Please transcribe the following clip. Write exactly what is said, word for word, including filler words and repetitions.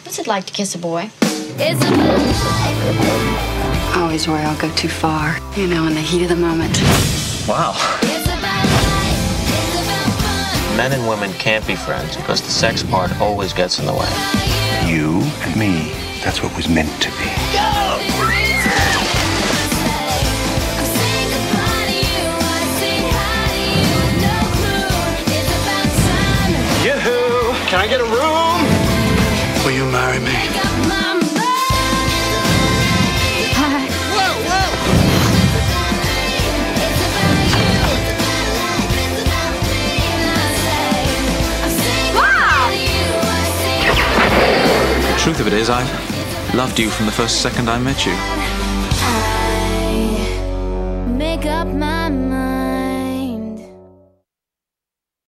What's it like to kiss a boy? It's a Always worry I'll go too far, you know, in the heat of the moment. Wow. It's about life. It's about fun. Men and women can't be friends because the sex part always gets in the way. You and me, that's what was meant to be. Yoo-hoo! Can I get a room? Will you marry me? The truth of it is, I loved you from the first second I met you.